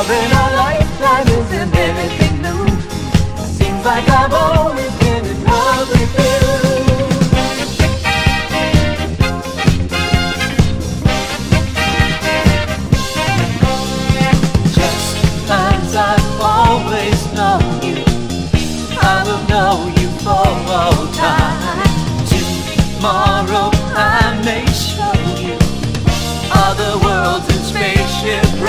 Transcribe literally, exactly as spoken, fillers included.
Love in a lifetime isn't anything new. Seems like I've always been in love with you. Just as I've always known you, I will know you for all time. Tomorrow I may show you other worlds and spaceships.